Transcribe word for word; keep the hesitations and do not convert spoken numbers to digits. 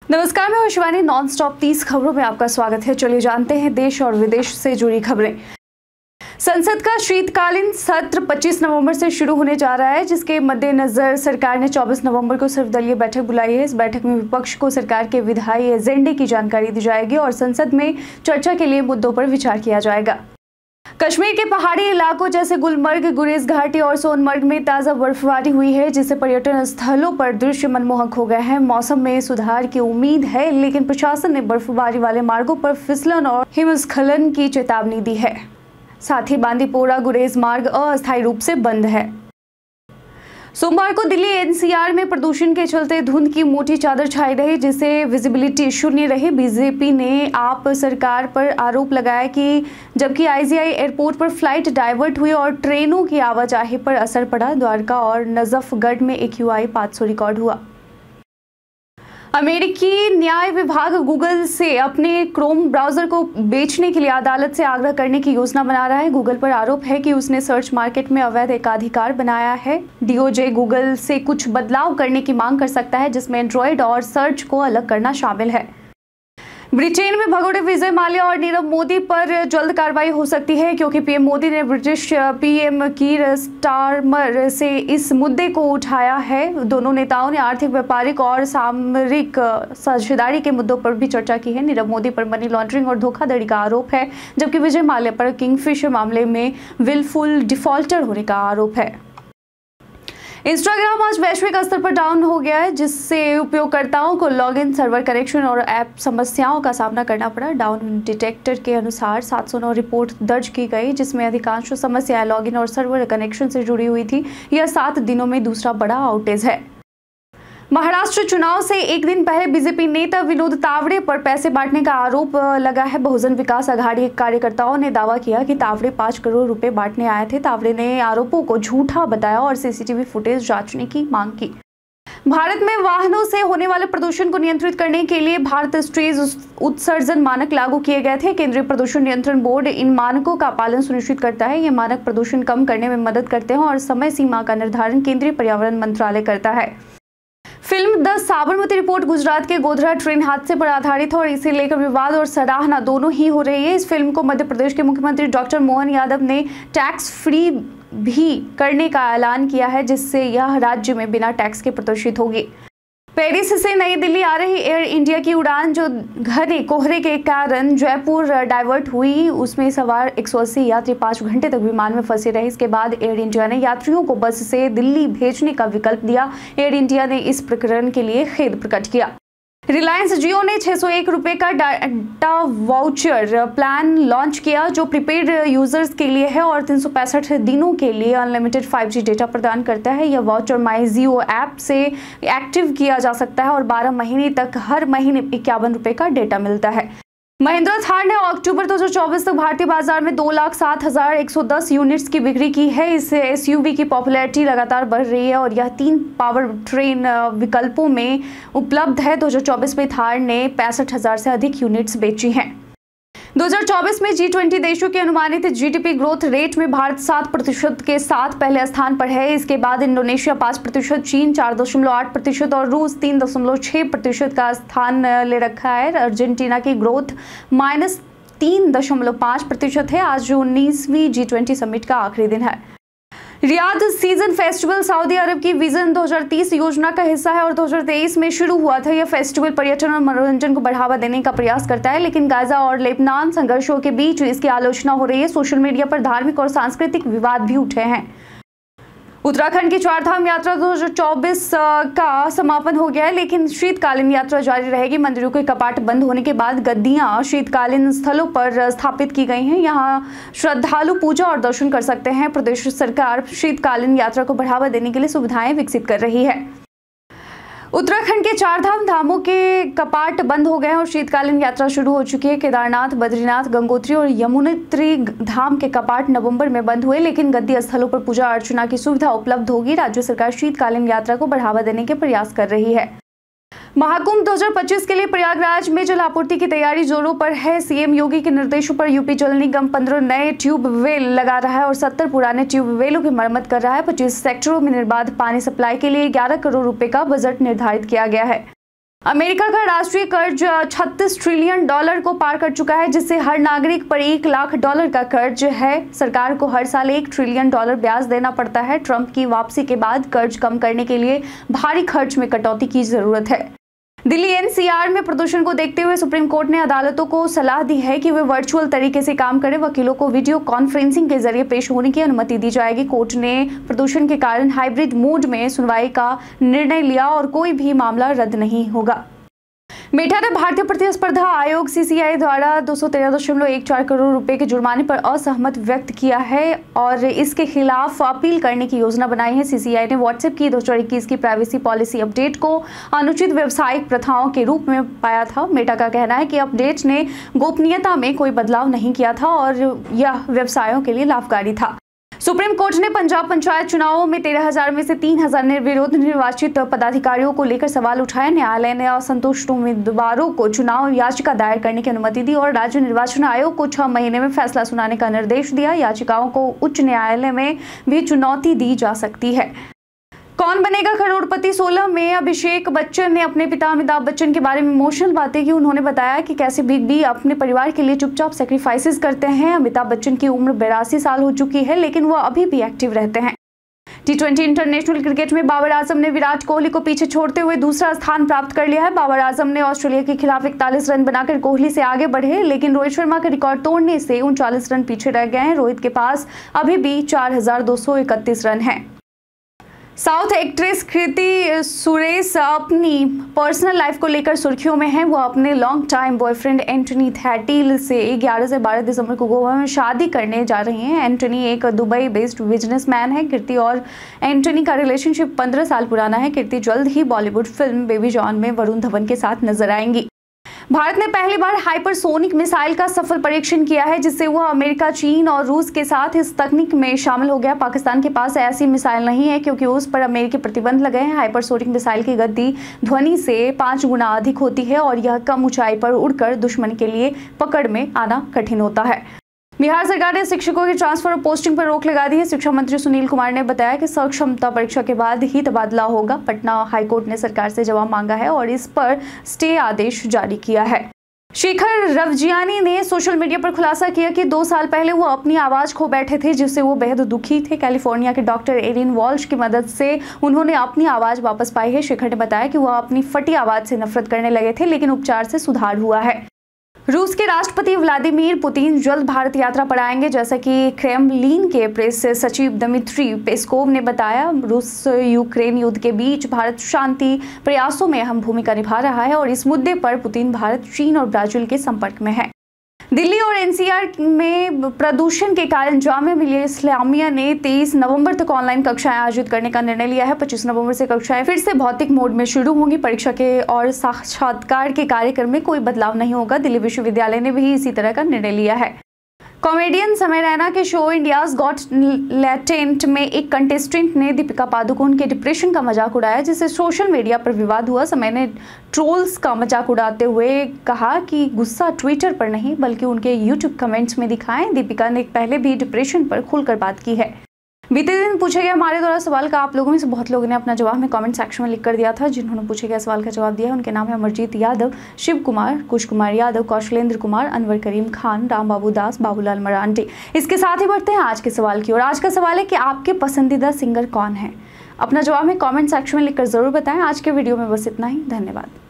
नमस्कार, मैं Shivani. Non stop तीस खबरों में आपका स्वागत है। चलिए जानते हैं देश और विदेश से जुड़ी खबरें। संसद का शीतकालीन सत्र पच्चीस नवंबर से शुरू होने जा रहा है, जिसके मद्देनजर सरकार ने चौबीस नवंबर को सर्वदलीय बैठक बुलाई है। इस बैठक में विपक्ष को सरकार के विधायी एजेंडे की जानकारी दी जाएगी और संसद में चर्चा के लिए मुद्दों पर विचार किया जाएगा। कश्मीर के पहाड़ी इलाकों जैसे गुलमर्ग, गुरेज घाटी और सोनमर्ग में ताज़ा बर्फबारी हुई है, जिससे पर्यटन स्थलों पर दृश्य मनमोहक हो गए हैं। मौसम में सुधार की उम्मीद है, लेकिन प्रशासन ने बर्फबारी वाले मार्गों पर फिसलन और हिमस्खलन की चेतावनी दी है। साथ ही बांदीपोरा गुरेज मार्ग अस्थायी रूप से बंद है। सोमवार को दिल्ली एनसीआर में प्रदूषण के चलते धुंध की मोटी चादर छाई रही, जिससे विजिबिलिटी शून्य रही। बीजेपी ने आप सरकार पर आरोप लगाया कि जबकि आईजीआई एयरपोर्ट पर फ्लाइट डाइवर्ट हुई और ट्रेनों की आवाजाही पर असर पड़ा। द्वारका और नजफगढ़ में एक्यूआई पाँच सौ रिकॉर्ड हुआ। अमेरिकी न्याय विभाग गूगल से अपने क्रोम ब्राउजर को बेचने के लिए अदालत से आग्रह करने की योजना बना रहा है। गूगल पर आरोप है कि उसने सर्च मार्केट में अवैध एकाधिकार बनाया है। डीओजे गूगल से कुछ बदलाव करने की मांग कर सकता है, जिसमें एंड्रॉयड और सर्च को अलग करना शामिल है। ब्रिटेन में भगोड़े विजय माल्या और नीरव मोदी पर जल्द कार्रवाई हो सकती है, क्योंकि पीएम मोदी ने ब्रिटिश पीएम कीर स्टारमर से इस मुद्दे को उठाया है। दोनों नेताओं ने आर्थिक, व्यापारिक और सामरिक साझेदारी के मुद्दों पर भी चर्चा की है। नीरव मोदी पर मनी लॉन्ड्रिंग और धोखाधड़ी का आरोप है, जबकि विजय माल्या पर किंगफिशर मामले में विलफुल डिफॉल्टर होने का आरोप है। इंस्टाग्राम आज वैश्विक स्तर पर डाउन हो गया है, जिससे उपयोगकर्ताओं को लॉगिन, सर्वर कनेक्शन और ऐप समस्याओं का सामना करना पड़ा। डाउन डिटेक्टर के अनुसार सात सौ नौ रिपोर्ट दर्ज की गई, जिसमें अधिकांश समस्याएं लॉगिन और सर्वर कनेक्शन से जुड़ी हुई थी। यह सात दिनों में दूसरा बड़ा आउटेज है। महाराष्ट्र चुनाव से एक दिन पहले बीजेपी नेता विनोद तावड़े पर पैसे बांटने का आरोप लगा है। बहुजन विकास आघाड़ी के कार्यकर्ताओं ने दावा किया कि तावड़े पाँच करोड़ रुपए बांटने आए थे। तावड़े ने आरोपों को झूठा बताया और सीसीटीवी फुटेज जांचने की मांग की। भारत में वाहनों से होने वाले प्रदूषण को नियंत्रित करने के लिए भारत स्टेज उत्सर्जन मानक लागू किए गए थे। केंद्रीय प्रदूषण नियंत्रण बोर्ड इन मानकों का पालन सुनिश्चित करता है। ये मानक प्रदूषण कम करने में मदद करते हैं और समय सीमा का निर्धारण केंद्रीय पर्यावरण मंत्रालय करता है। Film the Sabarmati report Gujarat के गोधरा ट्रेन हादसे पर आधारित है और इसे लेकर विवाद और सराहना दोनों ही हो रही है। इस फिल्म को मध्य प्रदेश के मुख्यमंत्री डॉक्टर मोहन यादव ने टैक्स फ्री भी करने का ऐलान किया है, जिससे यह राज्य में बिना टैक्स के प्रदर्शित होगी। पेरिस से नई दिल्ली आ रही एयर इंडिया की उड़ान जो घने कोहरे के कारण जयपुर डाइवर्ट हुई, उसमें सवार एक सौ अस्सी यात्री पाँच घंटे तक विमान में फंसे रहे। इसके बाद एयर इंडिया ने यात्रियों को बस से दिल्ली भेजने का विकल्प दिया। एयर इंडिया ने इस प्रकरण के लिए खेद प्रकट किया। रिलायंस जियो ने छह सौ एक रुपये का डाटा वाउचर प्लान लॉन्च किया, जो प्रीपेड यूजर्स के लिए है और तीन सौ पैंसठ दिनों के लिए अनलिमिटेड फाइव जी डेटा प्रदान करता है। यह वाउचर माई जियो ऐप से एक्टिव किया जा सकता है और बारह महीने तक हर महीने इक्यावन रुपये का डेटा मिलता है। महिंद्रा थार ने अक्टूबर दो हज़ार चौबीस तक भारतीय बाजार में दो लाख सात हजार एक सौ दस यूनिट्स की बिक्री की है। इससे एसयूवी की पॉपुलैरिटी लगातार बढ़ रही है और यह तीन पावर ट्रेन विकल्पों में उपलब्ध है। दो हज़ार चौबीस में थार ने पैंसठ हजार से अधिक यूनिट्स बेची हैं। दो हज़ार चौबीस में जी ट्वेंटी देशों की अनुमानित जीडीपी ग्रोथ रेट में भारत सात प्रतिशत के साथ पहले स्थान पर है। इसके बाद इंडोनेशिया पाँच प्रतिशत, चीन चार दशमलव आठ प्रतिशत और रूस तीन दशमलव छह प्रतिशत का स्थान ले रखा है। अर्जेंटीना की ग्रोथ माइनस तीन दशमलव पाँच प्रतिशत है। आज उन्नीसवीं जी ट्वेंटी समिट का आखिरी दिन है। Riyadh season festival Saudi Arab की विजन दो हज़ार तीस योजना का हिस्सा है और दो हज़ार तेईस में शुरू हुआ था। यह फेस्टिवल पर्यटन और मनोरंजन को बढ़ावा देने का प्रयास करता है, लेकिन गाजा और लेबनान संघर्षों के बीच इसकी आलोचना हो रही है। सोशल मीडिया पर धार्मिक और सांस्कृतिक विवाद भी उठे हैं। उत्तराखंड की चारधाम यात्रा दो हज़ार चौबीस का समापन हो गया है, लेकिन शीतकालीन यात्रा जारी रहेगी। मंदिरों के कपाट बंद होने के बाद गद्दियां शीतकालीन स्थलों पर स्थापित की गई हैं। यहां श्रद्धालु पूजा और दर्शन कर सकते हैं। प्रदेश सरकार शीतकालीन यात्रा को बढ़ावा देने के लिए सुविधाएं विकसित कर रही है। उत्तराखंड के चारधाम धामों के कपाट बंद हो गए हैं और शीतकालीन यात्रा शुरू हो चुकी है। केदारनाथ, बद्रीनाथ, गंगोत्री और यमुनोत्री धाम के कपाट नवंबर में बंद हुए, लेकिन गद्दी स्थलों पर पूजा अर्चना की सुविधा उपलब्ध होगी। राज्य सरकार शीतकालीन यात्रा को बढ़ावा देने के प्रयास कर रही है। महाकुंभ दो हज़ार पच्चीस के लिए प्रयागराज में जल आपूर्ति की तैयारी जोरों पर है। सीएम योगी के निर्देशों पर यूपी जल निगम पंद्रह नए ट्यूबवेल लगा रहा है और सत्तर पुराने ट्यूबवेलों की मरम्मत कर रहा है। पच्चीस सेक्टरों में निर्बाध पानी सप्लाई के लिए ग्यारह करोड़ रुपए का बजट निर्धारित किया गया है। अमेरिका का राष्ट्रीय कर्ज छत्तीस ट्रिलियन डॉलर को पार कर चुका है, जिससे हर नागरिक पर एक लाख डॉलर का कर्ज है। सरकार को हर साल एक ट्रिलियन डॉलर ब्याज देना पड़ता है। ट्रंप की वापसी के बाद कर्ज कम करने के लिए भारी खर्च में कटौती की जरूरत है। दिल्ली एनसीआर में प्रदूषण को देखते हुए सुप्रीम कोर्ट ने अदालतों को सलाह दी है कि वे वर्चुअल तरीके से काम करें। वकीलों को वीडियो कॉन्फ्रेंसिंग के जरिए पेश होने की अनुमति दी जाएगी। कोर्ट ने प्रदूषण के कारण हाइब्रिड मोड में सुनवाई का निर्णय लिया और कोई भी मामला रद्द नहीं होगा। मेटा ने भारतीय प्रतिस्पर्धा आयोग सीसीआई द्वारा दो सौ तेरह दशमलव एक चार करोड़ रुपए के जुर्माने पर असहमत व्यक्त किया है और इसके खिलाफ अपील करने की योजना बनाई है। सीसीआई ने व्हाट्सएप की दो हज़ार इक्कीस की प्राइवेसी पॉलिसी अपडेट को अनुचित व्यावसायिक प्रथाओं के रूप में पाया था। मेटा का कहना है कि अपडेट ने गोपनीयता में कोई बदलाव नहीं किया था और यह व्यवसायों के लिए लाभकारी था। सुप्रीम कोर्ट ने पंजाब पंचायत चुनावों में तेरह हजार में से तीन हजार निर्विरोध निर्वाचित पदाधिकारियों को लेकर सवाल उठाए। न्यायालय ने असंतुष्ट उम्मीदवारों को चुनाव याचिका दायर करने की अनुमति दी और राज्य निर्वाचन आयोग को छह महीने में फैसला सुनाने का निर्देश दिया। याचिकाओं को उच्च न्यायालय में भी चुनौती दी जा सकती है। कौन बनेगा करोड़पति सोलह में अभिषेक बच्चन ने अपने पिता अमिताभ बच्चन के बारे में इमोशनल बातें की। उन्होंने बताया कि कैसे बिग बी अपने परिवार के लिए चुपचाप सेक्रीफाइसेस करते हैं। अमिताभ बच्चन की उम्र बेरासी साल हो चुकी है, लेकिन वह अभी भी एक्टिव रहते हैं। टी ट्वेंटी इंटरनेशनल क्रिकेट में बाबर आजम ने विराट कोहली को पीछे छोड़ते हुए दूसरा स्थान प्राप्त कर लिया है। बाबर आजम ने ऑस्ट्रेलिया के खिलाफ इकतालीस रन बनाकर कोहली से आगे बढ़े, लेकिन रोहित शर्मा का रिकॉर्ड तोड़ने से उनचालीस रन पीछे रह गए हैं। रोहित के पास अभी भी चार हजार दो सौ इकतीस रन है। साउथ एक्ट्रेस कृति सुरेश अपनी पर्सनल लाइफ को लेकर सुर्खियों में है। वो अपने long time boyfriend Antony Thattil से ग्यारह से बारह दिसंबर को गोवा में शादी करने जा रही हैं। एंटनी एक दुबई बेस्ड बिजनेसमैन है। कृति और एंटनी का रिलेशनशिप पंद्रह साल पुराना है। कृति जल्द ही बॉलीवुड फिल्म बेबी जॉन में वरुण धवन के साथ नजर आएंगी। भारत ने पहली बार हाइपरसोनिक मिसाइल का सफल परीक्षण किया है, जिससे वह अमेरिका, चीन और रूस के साथ इस तकनीक में शामिल हो गया। पाकिस्तान के पास ऐसी मिसाइल नहीं है क्योंकि उस पर अमेरिकी प्रतिबंध लगे हैं। हाइपरसोनिक मिसाइल की गति ध्वनि से पांच गुना अधिक होती है और यह कम ऊंचाई पर उड़कर दुश्मन के लिए पकड़ में आना कठिन होता है। बिहार सरकार ने शिक्षकों की ट्रांसफर और पोस्टिंग पर रोक लगा दी है। शिक्षा मंत्री सुनील कुमार ने बताया कि सक्षमता परीक्षा के बाद ही तबादला होगा। पटना हाईकोर्ट ने सरकार से जवाब मांगा है और इस पर स्टे आदेश जारी किया है। शेखर रवजियानी ने सोशल मीडिया पर खुलासा किया कि दो साल पहले वो अपनी आवाज खो बैठे थे, जिससे वो बेहद दुखी थे। कैलिफोर्निया के डॉक्टर एरिन वॉल्श की मदद से उन्होंने अपनी आवाज वापस पाई है। शेखर ने बताया कि वह अपनी फटी आवाज से नफरत करने लगे थे, लेकिन उपचार से सुधार हुआ है। रूस के राष्ट्रपति व्लादिमीर पुतिन जल्द भारत यात्रा पर आएंगे, जैसा कि क्रेमलिन के प्रेस सचिव दमित्री पेस्कोव ने बताया। रूस यूक्रेन युद्ध के बीच भारत शांति प्रयासों में अहम भूमिका निभा रहा है और इस मुद्दे पर पुतिन भारत, चीन और ब्राजील के संपर्क में है। दिल्ली और एनसीआर में प्रदूषण के कारण जामिया मिलिया इस्लामिया ने तेईस नवंबर तक ऑनलाइन कक्षाएं आयोजित करने का निर्णय लिया है। पच्चीस नवंबर से कक्षाएं फिर से भौतिक मोड में शुरू होंगी। परीक्षा के और साक्षात्कार के कार्यक्रम में कोई बदलाव नहीं होगा। दिल्ली विश्वविद्यालय ने भी इसी तरह का निर्णय लिया है। कॉमेडियन समय रैना के शो इंडियाज गॉट लैटेंट में एक कंटेस्टेंट ने दीपिका पादुकोण के डिप्रेशन का मजाक उड़ाया, जिससे सोशल मीडिया पर विवाद हुआ। समय ने ट्रोल्स का मजाक उड़ाते हुए कहा कि गुस्सा ट्विटर पर नहीं बल्कि उनके यूट्यूब कमेंट्स में दिखाएं। दीपिका ने पहले भी डिप्रेशन पर खुलकर बात की है। बीते दिन पूछे गए हमारे द्वारा सवाल का आप लोगों में से बहुत लोगों ने अपना जवाब में कमेंट सेक्शन में लिख कर दिया था। जिन्होंने पूछे गए सवाल का जवाब दिया है उनके नाम है अमरजीत यादव, शिव कुमार, कुश कुमार यादव, कौशलेंद्र कुमार, अनवर करीम खान, राम बाबू दास, बाबूलाल मरांडी। इसके साथ ही बढ़ते हैं आज के सवाल की ओर। आज का सवाल है कि आपके पसंदीदा सिंगर कौन है? अपना जवाब में कॉमेंट सेक्शन में लिखकर जरूर बताएं। आज के वीडियो में बस इतना ही। धन्यवाद।